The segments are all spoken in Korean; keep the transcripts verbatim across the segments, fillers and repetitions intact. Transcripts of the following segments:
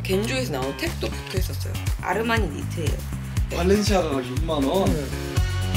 겐조에서 나온 택도 붙어 있었어요. 아르마니 니트예요. 발렌시아가가 육만 원. 응.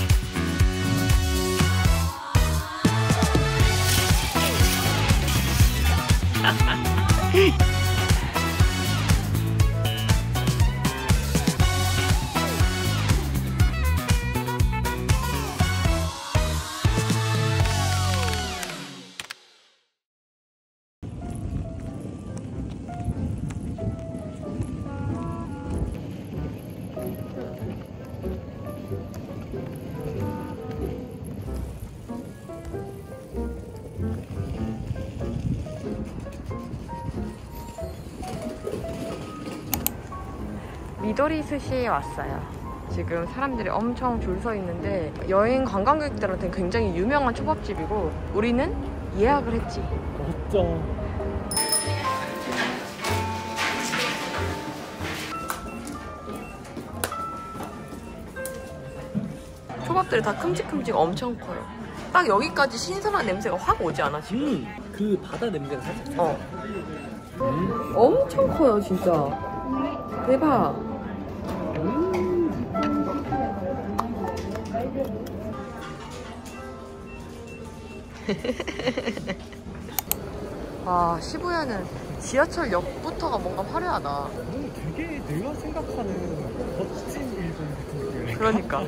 미도리 스시에 왔어요. 지금 사람들이 엄청 줄 서 있는데 여행 관광객들한테는 굉장히 유명한 초밥집이고 우리는 예약을 했지. 맞죠. 초밥들이 다 큼직큼직 엄청 커요. 딱 여기까지 신선한 냄새가 확 오지 않아 지금? 음, 그 바다 냄새가 살짝. 어. 음. 엄청 커요 진짜. 대박. 음. 와, 시부야는 지하철역부터가 뭔가 화려하다. 음, 되게 내가 생각하는 멋진 일본 같은 느낌. 그러니까.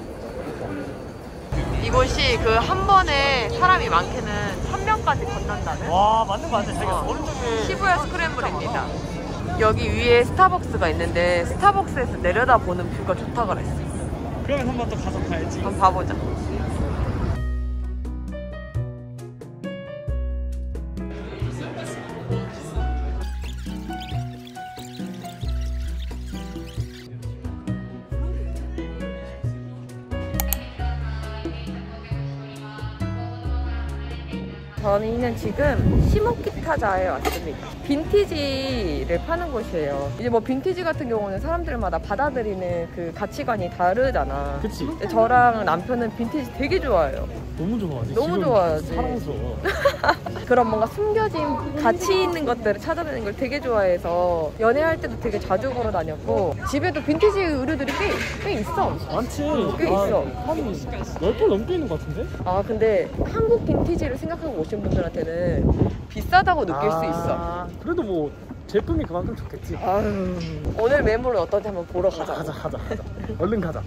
이곳이 그 한 번에 사람이 많게는 천 명까지 건넌다는? 와, 맞는 거 같아. 자기가 어, 오른쪽에 시부야 스크램블입니다. 여기 위에 스타벅스가 있는데 스타벅스에서 내려다보는 뷰가 좋다 그랬어. 그러면 한번 또 가서 가야지. 한번 봐보자. 저희는 지금 시모키타자에 왔습니다. 빈티지를 파는 곳이에요. 이제 뭐 빈티지 같은 경우는 사람들마다 받아들이는 그 가치관이 다르잖아. 그치? 근데 저랑 남편은 빈티지 되게 좋아해요. 너무 좋아하지. 너무 좋아하지. 사랑스러워. 그런 뭔가 숨겨진 가치 있는 것들을 찾아내는 걸 되게 좋아해서 연애할 때도 되게 자주 걸어 다녔고 집에도 빈티지 의류들이 꽤, 꽤 있어. 많지. 꽤 아, 있어. 한 열 번 넘게 있는 것 같은데? 아 근데 한국 빈티지를 생각하고 오신 분들한테는 비싸다고 느낄 아, 수 있어. 그래도 뭐 제품이 그만큼 좋겠지. 아유, 오늘 매물은 어떤지 한번 보러 가자. 가자 가자 가자. 얼른 가자.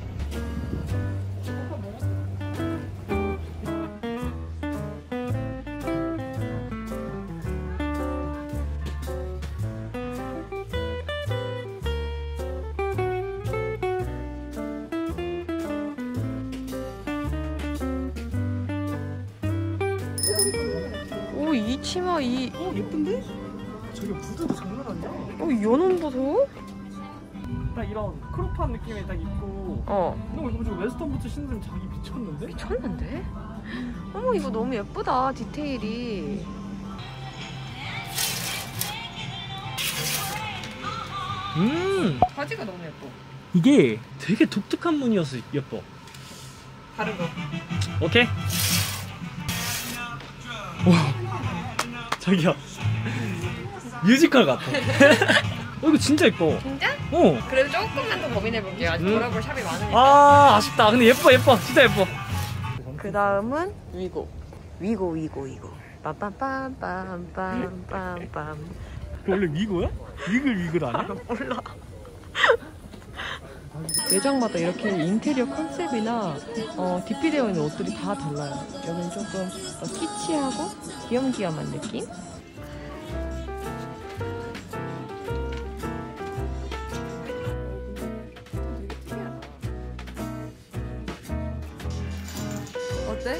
오, 이 치마 이. 어, 예쁜데? 저기 구두도 장난 아니야. 어, 연원 보소? 딱 이런 크롭한 느낌이 딱 있고. 어. 너 이거 지금 웨스턴 부츠 신으면 자기 미쳤는데? 미쳤는데? 어머, 이거 너무 예쁘다, 디테일이. 음. 바지가 너무 예뻐. 이게 되게 독특한 무늬여서 예뻐. 다른 거. 오케이. 와, 자기야 뮤지컬 같아. 어, 이거 진짜 예뻐. 진짜? 어. 그래도 조금만 더 고민해볼게요. 아직 음. 돌아볼 샵이 많으니까. 아, 아쉽다. 근데 예뻐 예뻐 진짜 예뻐. 그 다음은 위고. 위고 위고 위고. 빰빰빰빰빰빰빰. 원래 위고야? 위글 위글 아니야? 몰라. 매장마다 이렇게 인테리어 컨셉이나 어, 디피되어 있는 옷들이 다 달라요. 여기는 조금 더 키치하고 귀염귀염한 느낌? 어때?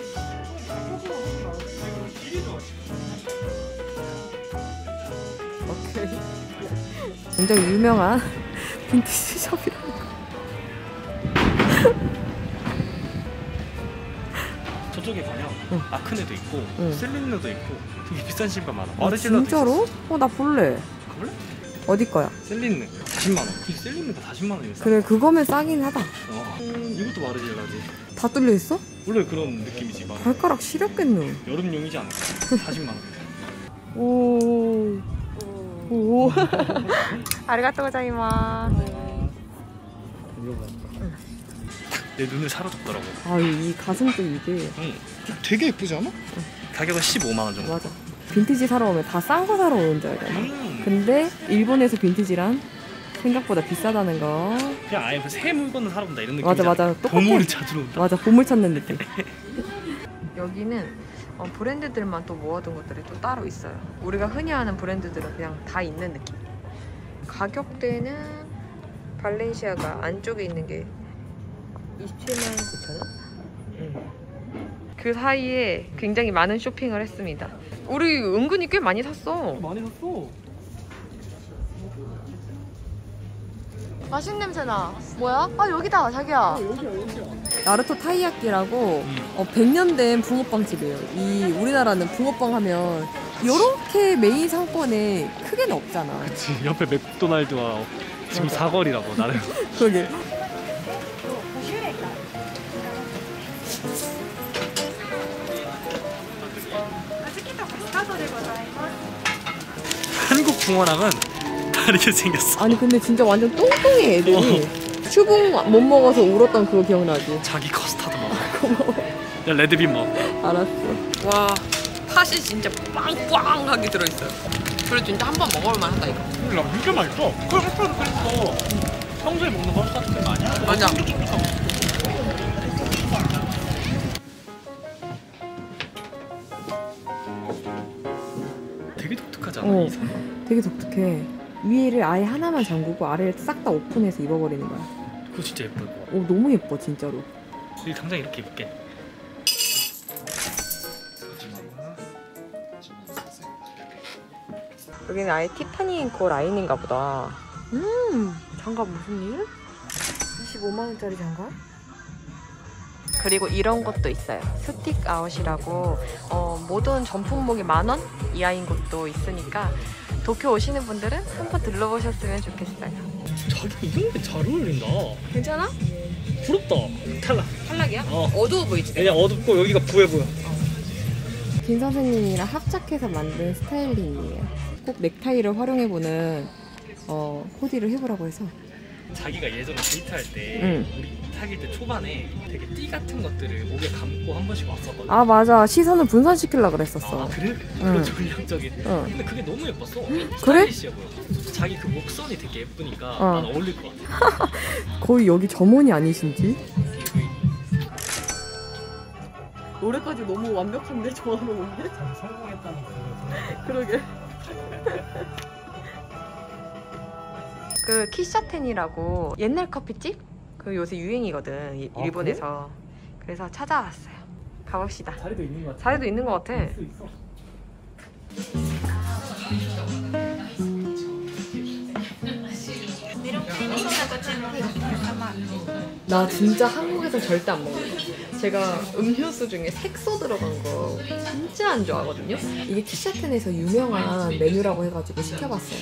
오케이. 굉장히 유명한 빈티지 숍이라는 거. 저쪽에 가면 응. 아크네도 있고 응. 셀린느도 있고 되게 비싼 신발 많아. 아, 진짜로? 어, 나 볼래. 가볼래? 어디 거야? 셀린느 사십만 원. 이 셀린느가 사십만 원이었어. 그래, 그거면 싸긴 하다. 어. 음, 이것도 마르질라지. 다 뚫려 있어? 원래 그런 느낌이지. 막 발가락 시렵겠노. 여름용이지 않을까? 사십만 원. 오. 오. 아리가또 고자이마스. 내 눈을 사로잡더라고. 아, 이 가슴도 이게. 응. 되게 예쁘지 않아? 가격은 십오만 원 정도. 맞아. 빈티지 사러 오면 다 싼 거 사러 오는 줄 알잖아. 음. 근데 일본에서 빈티지란 생각보다 비싸다는 거. 그냥 아예 새 물건을 사러 온다 이런 느낌. 맞아, 맞아. 똑같아. 보물을 찾으러 온다. 맞아, 보물 찾는 느낌. 여기는 어, 브랜드들만 또 모아둔 것들이 또 따로 있어요. 우리가 흔히 아는 브랜드들은 그냥 다 있는 느낌. 가격대는 발렌시아가 안쪽에 있는 게 이십칠만 구천 원? 응. 그 사이에 굉장히 많은 쇼핑을 했습니다. 우리 은근히 꽤 많이 샀어. 많이 샀어. 맛있는 냄새나. 뭐야? 아, 여기다, 자기야. 여기야 여기야. 나루토 타이야끼라고 어, 백 년 된 붕어빵 집이에요. 이 우리나라는 붕어빵 하면 이렇게 메인 상권에 크게는 없잖아. 그치. 옆에 맥도날드와 지금 맞아. 사거리라고 나름. 그러게. 한국 붕어랑은 다르게 생겼어. 아니 근데 진짜 완전 똥똥해 애들이. 슈붕 못 먹어서 울었던 그거 기억나지? 자기 커스타드 먹어. 고마워. 야, 레드빈 먹어. 알았어. 와, 팥이 진짜 빵빵하게 들어있어요. 그래도 진짜 한 번 먹어볼만 하다 이거. 야, 진짜 맛있어. 그걸 핫도그 그랬어. 평소에 먹는 커스타드 크림 아니야? 맞아. 되게 독특하잖아. 어, 이 선. 되게 독특해. 위를 아예 하나만 잠그고 아래를 싹 다 오픈해서 입어버리는 거야. 그거 진짜 예쁠 거. 오, 너무 예뻐 진짜로. 이 당장 이렇게 입을게. 여기는 아예 티파니 앤코 라인인가 보다. 음, 장갑 무슨 일? 이십오만 원짜리 장갑? 그리고 이런 것도 있어요. 스틱 아웃이라고 어, 모든 전품목이 만 원 이하인 곳도 있으니까 도쿄 오시는 분들은 한번 들러보셨으면 좋겠어요. 자기 이런 게 잘 어울린다. 괜찮아? 부럽다. 탈락. 탈락이야? 어. 어두워 보이지? 그냥 어둡고 여기가 부해 보여. 김 선생님이랑 합작해서 만든 스타일링이에요. 꼭 넥타이를 활용해보는 어, 코디를 해보라고 해서. 자기가 예전에 데이트할 때 응. 우리 사귈 때 초반에 되게 띠 같은 것들을 목에 감고 한 번씩 왔었거든. 아 맞아, 시선을 분산시키려고 그랬었어. 아, 그래? 응. 그런 전략적인. 응. 근데 그게 너무 예뻤어. 그래? 스타일리시해 보여. 자기 그 목선이 되게 예쁘니까 어. 난 어울릴 것 같아. 거의 여기 점원이 아니신지? 노래까지 너무 완벽한데? 좋아하는데? 성공했다는 그거. 그러게. 그 키샤텐이라고 옛날 커피집? 그 요새 유행이거든, 이- 아, 일본에서. 그래서 찾아왔어요. 가봅시다. 자리도 있는 것 같아. 자리도 있는 것 같아. 수 있어. 나 진짜 한국에서 절대 안 먹는 거. 제가 음료수 중에 색소 들어간 거 진짜 안 좋아하거든요. 이게 키샤텐에서 유명한 메뉴라고 해가지고 시켜봤어요.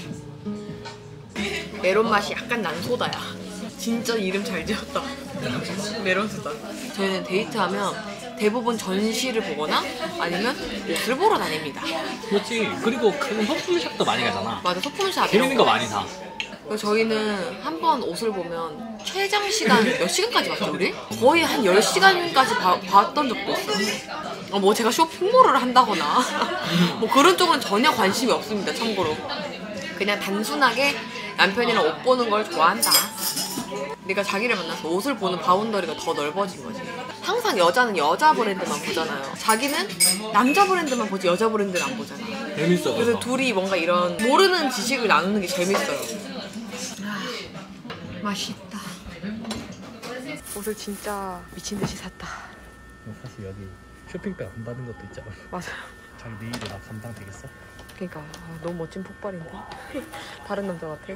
메론 맛이 약간 난 소다야. 진짜 이름 잘 지었다. 메론 소다. 저희는 데이트하면 대부분 전시를 보거나 아니면 옷을 보러 다닙니다. 그렇지. 그리고 그 소품샵도 많이 가잖아. 맞아, 소품샵 재밌는 거 많이 사. 그리고 저희는 한 번 옷을 보면 최장 시간 몇 시간까지 봤죠 우리? 거의 한 열 시간까지 봐, 봤던 적도 있어요. 어, 뭐 제가 쇼핑몰을 한다거나 뭐 그런 쪽은 전혀 관심이 없습니다. 참고로 그냥 단순하게 남편이랑 옷 보는 걸 좋아한다. 내가 자기를 만나서 옷을 보는 바운더리가 더 넓어진 거지. 항상 여자는 여자 브랜드만 보잖아요. 자기는 남자 브랜드만 보지 여자 브랜드는 안 보잖아. 재밌어. 그래서 둘이 뭔가 이런 모르는 지식을 나누는 게 재밌어요. 아, 맛있다. 옷을 진짜 미친 듯이 샀다. 사실 여기 쇼핑백 안 받은 것도 있잖아. 맞아. 자기 내일도 나 감당 되겠어? 그러니까 아, 너무 멋진 폭발인데. 다른 남자 같아.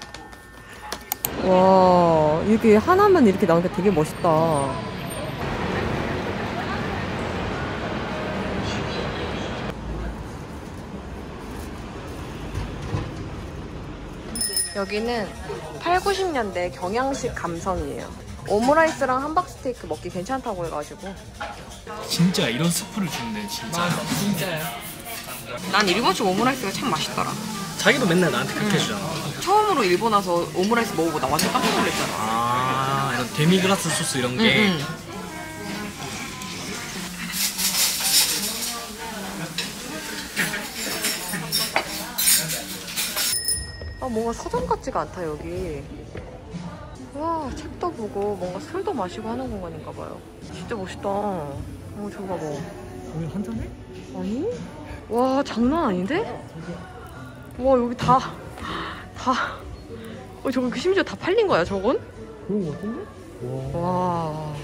와, 이게 하나만 이렇게 나오니까 되게 멋있다. 여기는 팔, 구십 년대 경양식 감성이에요. 오므라이스랑 함박스테이크 먹기 괜찮다고 해가지고. 진짜 이런 스프를 주는데 진짜. 진짜요. 난 일본식 오므라이스가 참 맛있더라. 자기도 맨날 나한테 그렇게 해주잖아. 처음으로 일본 와서 오므라이스 먹어보고 나 완전 깜짝 놀랐잖아. 아 이런 데미그라스 소스 이런 게. 응, 응. 아 뭔가 서점 같지가 않다 여기. 와 책도 보고 뭔가 술도 마시고 하는 공간인가 봐요. 진짜 멋있다. 어 저거 봐. 오늘 한잔해? 아니? 와 장난 아닌데? 와 여기 다 다. 어 저거 심지어 다 팔린 거야 저건? 그런 거 같은데? 와. 와.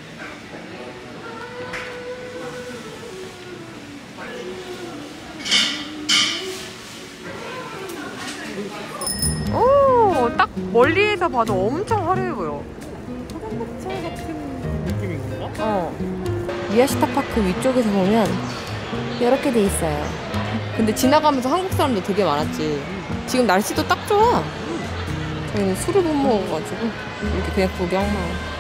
오, 딱 멀리에서 봐도 엄청 화려해 보여. 화장실 같은 느낌인 건가? 어. 미야시타파크 위쪽에서 보면 이렇게 돼 있어요. 근데 지나가면서 한국 사람도 되게 많았지. 지금 날씨도 딱 좋아. 저희는 술을 못 먹어가지고 이렇게 그냥 구경만.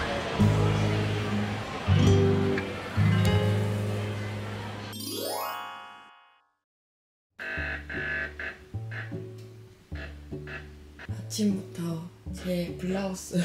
아침부터 제 블라우스를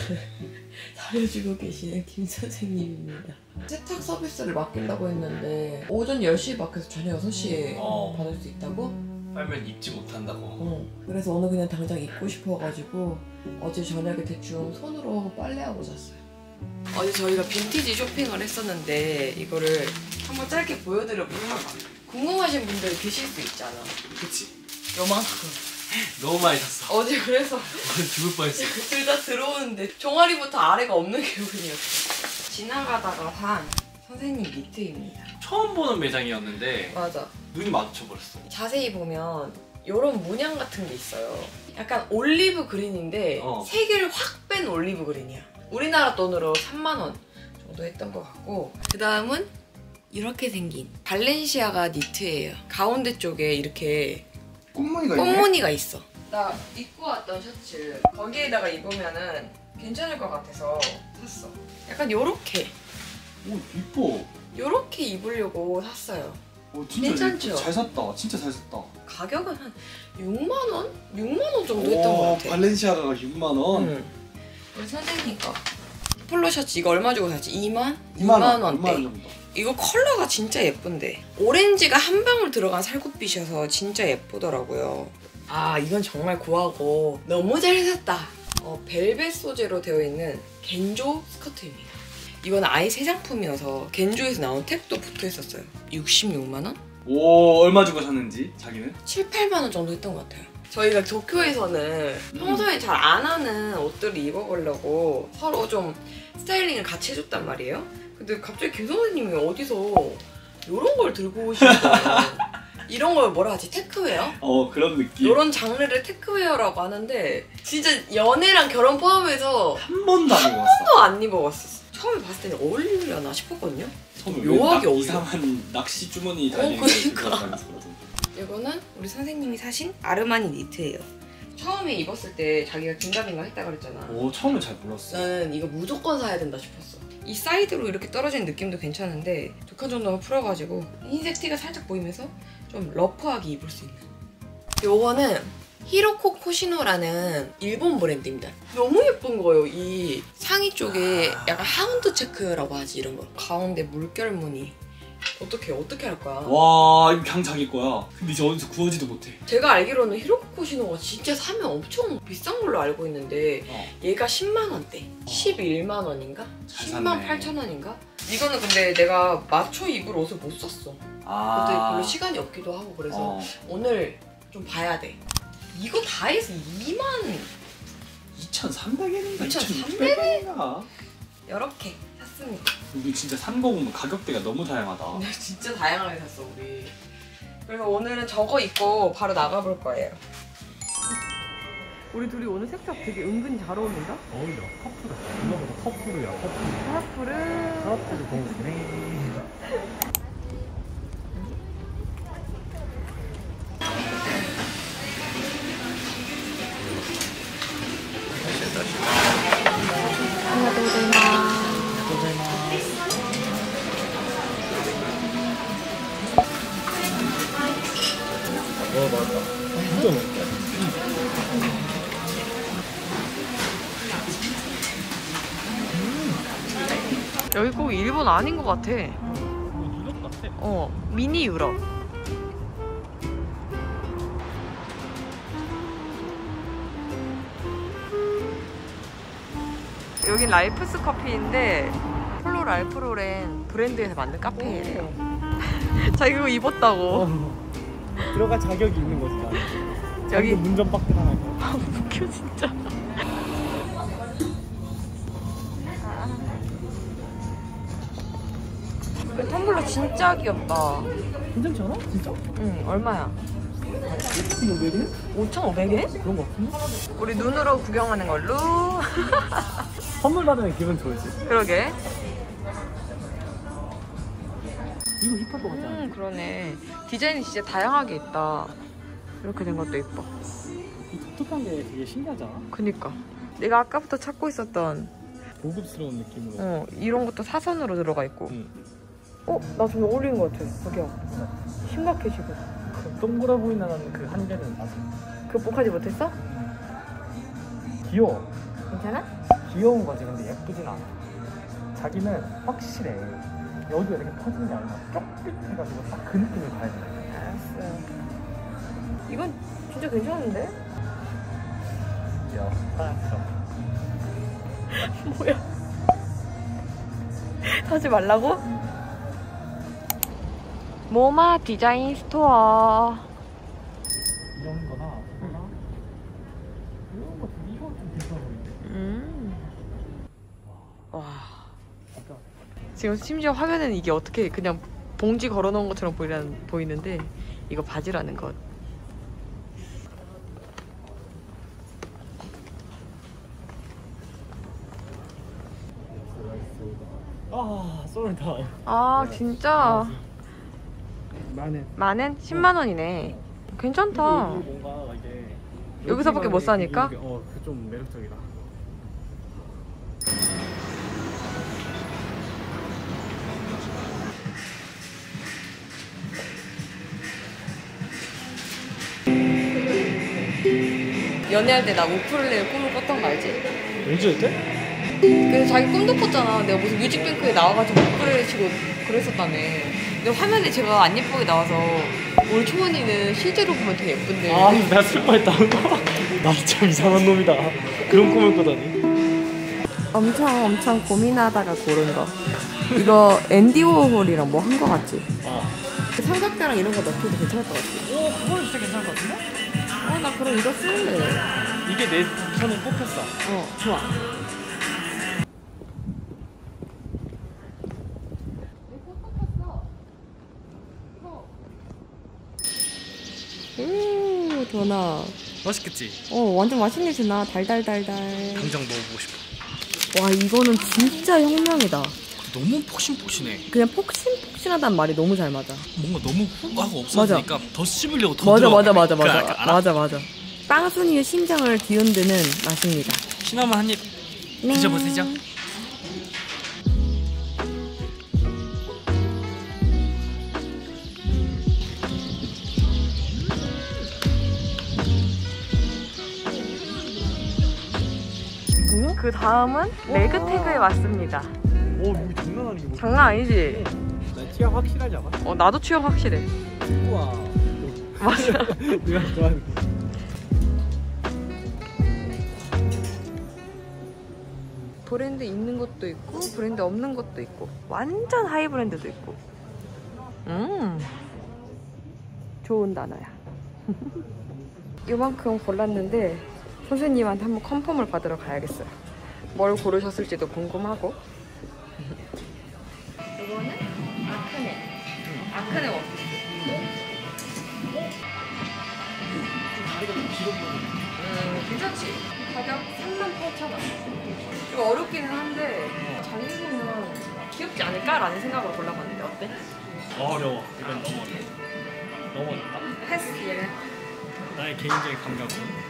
다려주고 계시는 김 선생님입니다. 세탁 서비스를 맡긴다고 했는데 오전 열 시에 맡겨서 저녁 여섯 시에 어. 받을 수 있다고? 빨면 입지 못한다고. 어. 그래서 오늘 그냥 당장 입고 싶어가지고 어제 저녁에 대충 손으로 빨래하고 잤어요. 어제 저희가 빈티지 쇼핑을 했었는데 이거를 한번 짧게 보여드려볼까? 궁금하신 분들 계실 수 있잖아. 그치? 요만큼. 너무 많이 샀어. 어제 그래서 죽을 뻔했어. 둘 다 들어오는데 종아리부터 아래가 없는 기분이었어. 지나가다가 산 선생님 니트입니다. 처음 보는 매장이었는데 맞아. 눈이 마주쳐버렸어. 자세히 보면 이런 문양 같은 게 있어요. 약간 올리브 그린인데 어. 색을 확 뺀 올리브 그린이야. 우리나라 돈으로 삼만 원 정도 했던 것 같고, 그 다음은 이렇게 생긴 발렌시아가 니트예요. 가운데 쪽에 이렇게 꽃무늬가 있네? 꽃무늬가 있어. 나 입고 왔던 셔츠 거기에다가 입으면은 괜찮을 것 같아서 샀어. 약간 요렇게 오 이뻐. 요렇게 입으려고 샀어요. 오 진짜 괜찮죠? 이뻐. 잘 샀다. 진짜 잘 샀다. 가격은 한 육만 원? 육만 원 정도 했던 것 같아. 발렌시아가가 육만 원. 응. 우리 선생님 거 폴로 셔츠 이거 얼마 주고 샀지? 이만? 이만 원. 이만 원대. 이만 원 정도. 이거 컬러가 진짜 예쁜데 오렌지가 한 방울 들어간 살구빛이어서 진짜 예쁘더라고요. 아 이건 정말 구하고 너무 잘 샀다. 어, 벨벳 소재로 되어 있는 겐조 스커트입니다. 이건 아예 새 상품이어서 겐조에서 나온 택도 붙어 있었어요. 육십육만 원? 오 얼마 주고 샀는지 자기는? 칠, 팔만 원 정도 했던 것 같아요. 저희가 도쿄에서는 평소에 잘 안 하는 옷들을 입어보려고 서로 좀 스타일링을 같이 해줬단 말이에요. 근데 갑자기 김 선생님이 어디서 이런 걸 들고 오시는 거예요. 이런 걸 뭐라 하지? 테크웨어? 어 그런 느낌. 이런 장르를 테크웨어라고 하는데 진짜 연애랑 결혼 포함해서 한 번도 안 입었어. 한 번도 안 입어봤었어. 처음에 봤을 때는 어울리려나 싶었거든요. 처음에 묘하게 왜 어울려. 이상한 낚시 주머니 어, 달린 그러니까. 이거는 우리 선생님이 사신 아르마니 니트예요. 처음에 입었을 때 자기가 긴가민가 했다 그랬잖아. 오 처음에 잘 몰랐어. 나는 이거 무조건 사야 된다 싶었어. 이 사이드로 이렇게 떨어지는 느낌도 괜찮은데 두 칸 정도만 풀어가지고 흰색 티가 살짝 보이면서 좀 러프하게 입을 수 있는. 요거는 히로코 코시노라는 일본 브랜드입니다. 너무 예쁜 거예요. 이 상의 쪽에 약간 하운드 체크라고 하지 이런 거. 가운데 물결 무늬. 어떻게 어떻게 할 거야? 와 이거 그냥 자기 거야. 근데 이제 어디서 구하지도 못해. 제가 알기로는 히로코 코시노가 진짜 사면 엄청 비싼 걸로 알고 있는데 어. 얘가 십만 원대. 십일만 원인가? 잘 십만 샀네. 팔천 원인가? 이거는 근데 내가 맞춰 입을 옷을 못 샀어. 그때 아. 별로 시간이 없기도 하고 그래서 어. 오늘 좀 봐야 돼. 이거 다 해서 이만 이천삼백 엔인가 이천삼백 엔인가? 이렇게 샀습니다. 우리 진짜 산 거 보면 가격대가 너무 다양하다. 근데 진짜 다양하게 샀어 우리. 그래서 오늘은 저거 입고 바로 나가볼 거예요. 우리 둘이 오늘 색깔 되게 은근히 잘 어울린다? 어울려. 커플 같아. 이거보다 커플이야. 커플. 파프를 커플 동네. 와 맞다. 진짜 맛있다. 여기 꼭 일본 아닌 것 같아. 뭐 유럽 같아. 어, 미니 유럽. 여긴 라이프스 커피인데 폴로 랄프로렌 브랜드에서 만든 카페예요. 자기 그거 입었다고. 어. 들어갈 자격이 있는 거지. 나는. 여기 자기도 문전박대 하나. 아 웃겨 진짜. 그 텀블러 진짜 귀엽다. 괜찮지 않아? 진짜? 응, 얼마야? 오천오백 엔? 오천오백 엔? 그런 거 같은데? 우리 눈으로 구경하는 걸로. 선물 받으면 기분 좋지. 그러게. 이거 힙할 것 같지 않아? 음, 그러네. 디자인이 진짜 다양하게 있다. 이렇게 된 것도 이뻐. 이 독특한 게 되게 신기하지 않아? 그니까. 내가 아까부터 찾고 있었던 고급스러운 느낌으로. 어, 이런 것도 사선으로 들어가 있고. 응. 어? 나 좀 어울리는 것 같아. 저기요. 심각해 지금. 그 동그라 보이는 그 한 개는 맞아. 극복하지 못했어? 귀여워. 괜찮아? 귀여운 거지. 근데 예쁘진 않아. 자기는 확실해. 여기가 이렇게 퍼진 게 아니라 쪽 딱 그 느낌을 봐야 돼. 알았어. 이건 진짜 괜찮은데? 야, 알았어. 뭐야? 사지 말라고? 모마 디자인 스토어. 이런 거나 이거나 이런 거 되게 이거 좀 비싸 보이는데. 음. 와. 아까 지금 심지어 화면에는 이게 어떻게 그냥 봉지 걸어놓은 것처럼 보이는, 보이는데 이거 바지라는 것. 아, 쏠다. 아 진짜 많은. 만엔 십만 원이네. 괜찮다. 뭔가 이게 여기서밖에 못 사니까? 여기, 어, 그 좀 매력적이다. 연애할 때 나 우쿨렐레 꿈을 꿨던 거 알지? 언제 때? 그래서 자기 꿈도 꿨잖아. 내가 무슨 뮤직뱅크에 나와가지고 우쿨렐레 치고 그랬었다며. 근데 화면에 제가 안 예쁘게 나와서 우리 초원이는 실제로 보면 되게 예쁜데. 아, 나 슬퍼했다. 나 참 이상한 놈이다. 그런 꿈을 꾸다니. 엄청 엄청 고민하다가 고른 거. 이거 앤디 워홀이랑 뭐 한 거 같지? 어. 그 삼각대랑 이런 거 넣기도 괜찮을 것 같아. 오, 그건 진짜 괜찮을 것 같은데? 어, 나 그럼 이거 쓸래. 이게 내 손에 뽑혔어. 어, 좋아. 오, 도나. 맛있겠지? 어, 완전 맛있네, 도나. 달달달달. 당장 먹어보고 싶어. 와, 이거는 진짜 혁명이다. 너무 폭신폭신해. 그냥 폭신폭신하다는 말이 너무 잘 맞아. 뭔가 너무 훅하고 없어지니까 더 씹으려고 더 맞아, 들어가. 맞아, 맞아, 맞아. 그, 알아? 맞아, 맞아. 빵순이의 심장을 뒤흔드는 맛입니다. 시나몬 한입 네. 드셔보시죠. 그 다음은 매그태그에 왔습니다. 오, 이거 장난 아니게 뭐. 장난 아니지? 나 취향 확실하지 않아? 어, 나도 취향 확실해. 우와. 맞아. 내가 좋아하는 거. 브랜드 있는 것도 있고 브랜드 없는 것도 있고 완전 하이 브랜드도 있고. 음, 좋은 단어야. 이만큼 골랐는데 선생님한테 한번 컨펌을 받으러 가야겠어요. 뭘 고르셨을지도 궁금하고. 이거는 아크네. 아크네 원피스. 음, 괜찮지? 가격 삼만 팔천 원. 이거 어렵기는 한데 잘 입으면 귀엽지 않을까라는 생각으로 골라봤는데 어때? 어려워. 이건 너무 어려워. 너무 어렵다. 패스 얘는. 나의 개인적인 감각은.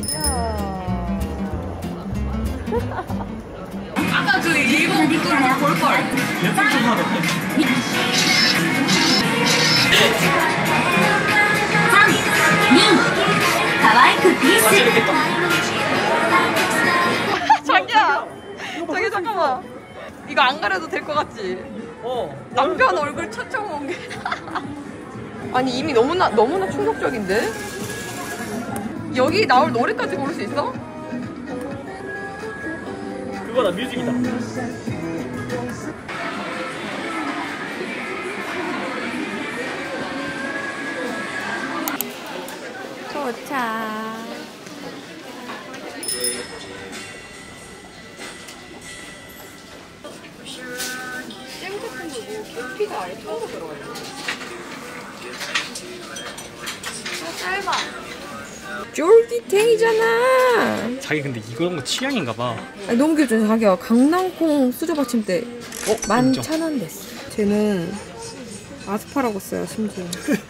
아까 그 일본 물고기 연습 좀 하던데. 자기야, 자기 잠깐만. 이거 안 가려도 될 것 같지? 어. 남편 얼굴 쳐쳐온 게. 아니 이미 너무나 너무나 충격적인데? 여기 나올 노래까지 고를 수 있어? 그거다, 뮤직이다. 도착. 잼 같은 거고 계피가 아예 통으로 들어가 있네. 아 짧아. 쫄깃탱이잖아. 자기 근데 이런 거 취향인가 봐. 아니, 너무 귀엽죠 자기야. 강낭콩 수저 받침대 어? 만 인정. 천 원 됐어. 쟤는 아스파라거스야 심지어.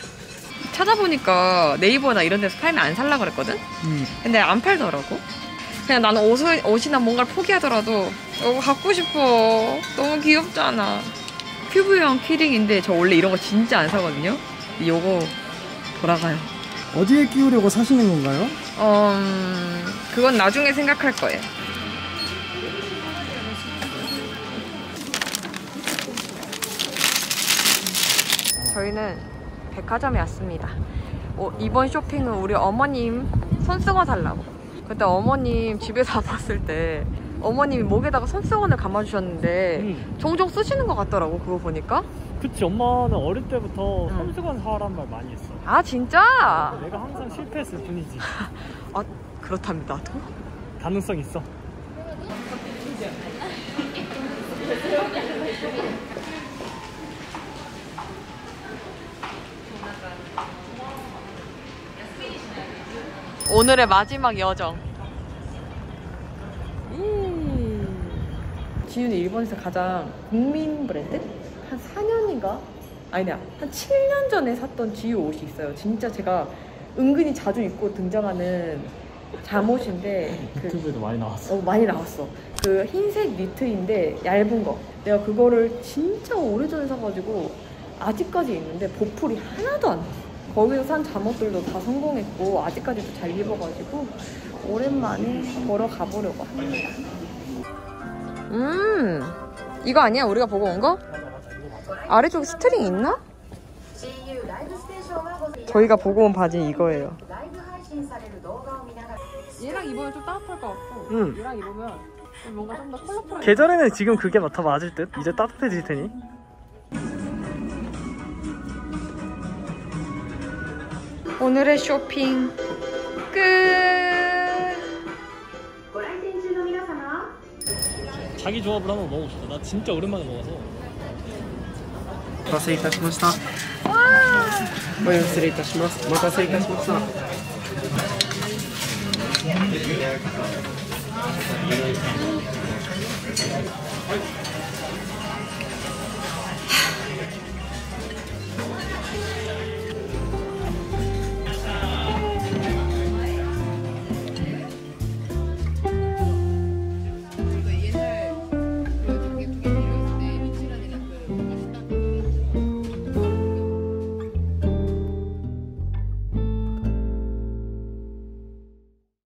찾아보니까 네이버나 이런 데서 팔면 안 살라 그랬거든? 음. 근데 안 팔더라고. 그냥 나는 옷을, 옷이나 뭔가를 포기하더라도 이거 갖고 싶어. 너무 귀엽잖아. 큐브형 키링인데 저 원래 이런 거 진짜 안 사거든요? 이거 돌아가요. 어디에 끼우려고 사시는 건가요? 어, 음, 그건 나중에 생각할 거예요. 저희는 백화점에 왔습니다. 어, 이번 쇼핑은 우리 어머님 손수건 살라고. 그때 어머님 집에서 아팠을 때 어머님이 목에다가 손수건을 감아주셨는데 음. 종종 쓰시는 것 같더라고. 그거 보니까. 그치, 엄마는 어릴 때부터 응. 손수건 사라는 말 많이 했어. 아 진짜? 내가 항상 실패했을 뿐이지. 아 그렇답니다. 나도. 가능성 있어. 오늘의 마지막 여정. 음. 지윤이 일본에서 가장 국민 브랜드? 한 사 년인가? 아니야, 한 칠 년 전에 샀던 지유 옷이 있어요. 진짜 제가 은근히 자주 입고 등장하는 잠옷인데 그, 유튜브에도 많이 나왔어. 어, 많이 나왔어. 그 흰색 니트인데 얇은 거. 내가 그거를 진짜 오래전에 사가지고 아직까지 입는데 보풀이 하나도 안 나. 거기서 산 잠옷들도 다 성공했고 아직까지도 잘 입어가지고 오랜만에 보러 가보려고 합니다. 음, 이거 아니야? 우리가 보고 온 거? 아래쪽에 스트링 있나? 저희가 보고 온 바지 이거예요. 얘랑 입으면 좀 따뜻할 것 같고 응. 얘랑 입으면 뭔가 좀 더 컬러풀한. 계절에는 지금 그게 더 맞을 듯? 이제 따뜻해질 테니. 오늘의 쇼핑 끝. 자기 조합을 한번 먹어보자. 나 진짜 오랜만에 먹어서. お待たせいたしました。ご用意失礼いたします。お待たせいたしました。 はい。